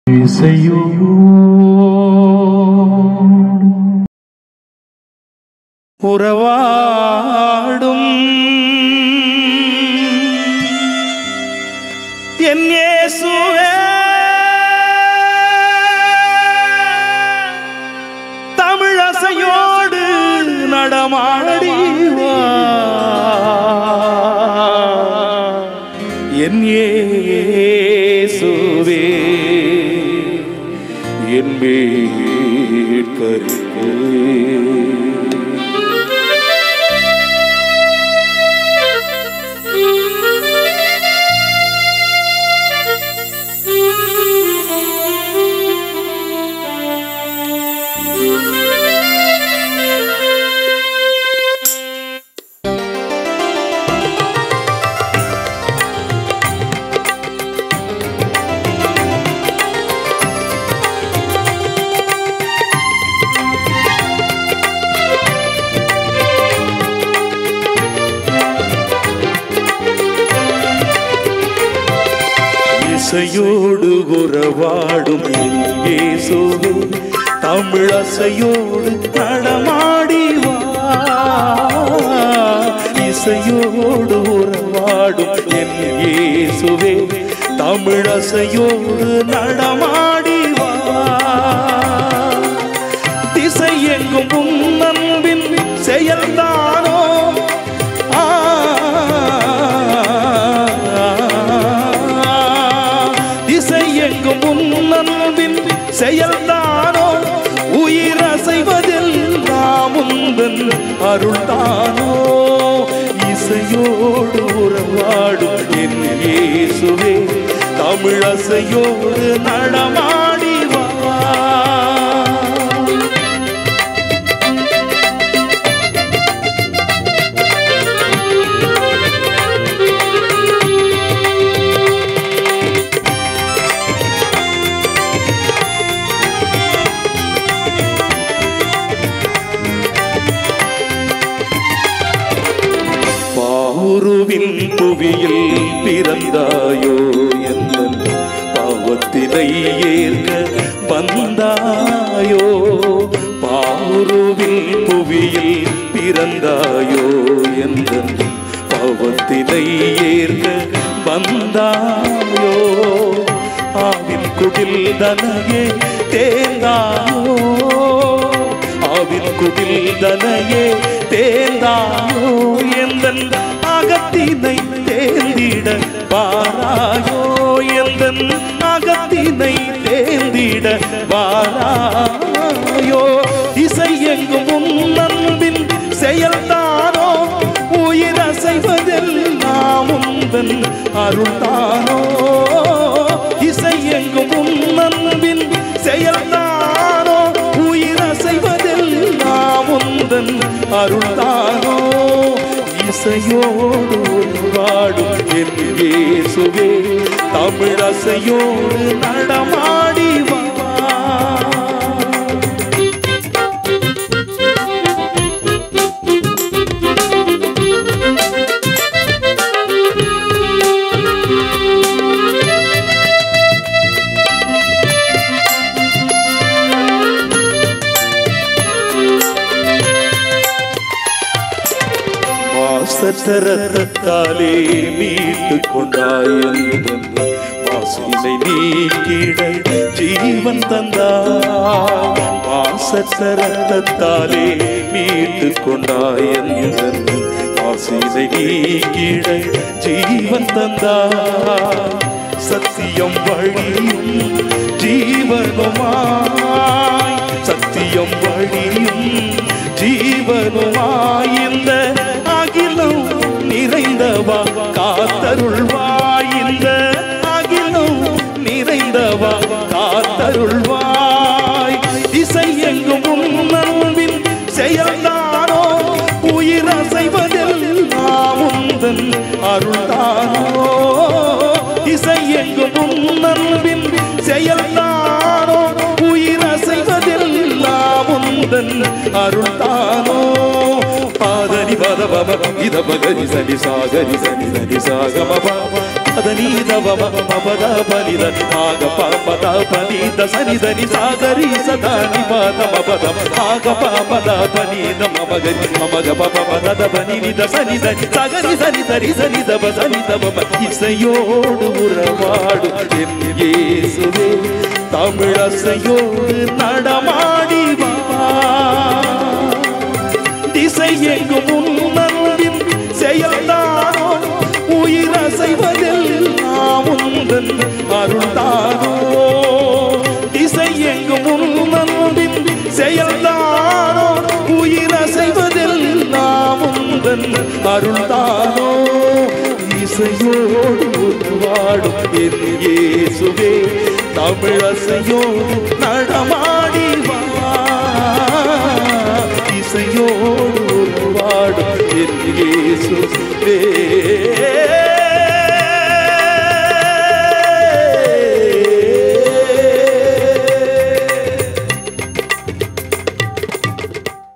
Isaiyodu uravaadum en Yesuvae Tamil Isaiyodu nadamadi va en Yesuvae en meetkarike Isaiyodu uravaadum Yesuvae Tamil Isaiyodu nadamadi va Isaiyodu uravaadum Yesuvae Tamil Isaiyodu nadamadi va திசையெங்கும் உன் அன்பின் செயல்தானோ உன்னன்பின் செயல்தானோ உயிர் அசைவதெல்லாம் உந்தன் அருள்தானோ இசையோடு உறவாடும் என் இயேசுவே தமிழ் இசையோடு நடமாடி வா உருவின் புவியில் பிறந்தாயோ எந்தன் பாவத்தினை ஏற்க வந்தாயோ பாவுருவின் புவியில் பிறந்தாயோ எந்தன் பாவத்தினை ஏற்க வந்தாயோ ஆவின் குடில் தனையே தேர்ந்தாயோ ஆவின் குடில் தனையே தேர்ந்தாயோ எந்தன் அகத்தினை தேர்ந்திட வாராயோ எந்தன் அகத்தினை தேர்ந்திட வாராயோ இசையெங்கும் உன் அன்பின் செயல்தானோ உயிர் அசைவதெல்லாம் உந்தன் அருள்தானோ இசையெங்கும் உன் அன்பின் செயல்தானோ உயிர் அசைவதெல்லாம் உந்தன் அருள்தானோ இசையோடு உறவாடும் என் இயேசுவே தமிழ் இசையோடு நடமாடி வா ரத்தத்தாலே மீட்டு கொண்டாய் வாசனை நீக்கிட ஜீவன் தந்தாய் வாசற்ற ரத்தத்தாலே மீட்டு கொண்டாய் வாசனை நீக்கிட ஜீவன் தந்தாய் சத்தியம் வழியும் ஜீவனுமாய் சத்தியம் வழியும் ஜீவனுமாய் இந்த அகிலம் நிறைந்தவா காத்தருள்வாய் இந்த அகிலம் நிறைந்தவா காத்தருள்வாய் இசையெங்கும் உன் அன்பின் செயல்தானோ உயிர் அசைவதெல்லாம் உந்தன் அருள்தானோ இசையெங்கும் உன் அன்பின் செயல்தானோ உயிர் அசைவதெல்லாம் உந்தன் அருள்தானோ பாதரி பத பதவம இதபகரி சனி சாகரி சனி சனி சாகமப பதனி தவம பபத பனித ஆக பபத பனித சனி தனி சாகரி சதானி பதம பதம் ஆக பபத பனித மமகரி மமக பபத பனித சனி தனி சாகரி சனி தரி சனி தப சனி தபம இசையோடு உறவாடு என் இயேசுவே தமிழசையோடு நடமாடி வா திசை எங்கும் உன்னன்பின் செயல்தானோ உயிரசைவதெல்லாம் உந்தன் அருள்தானோ திசை எங்கும் உன்னன்பின் செயல்தானோ உயிரசைவதெல்லாம் உந்தன் அருள்தானோ இசையோடு உருவாடும் என் இயேசுவே தமிழசையோடு நடமாடி வா இசையோடு உருவாடும் என் இயேசுவே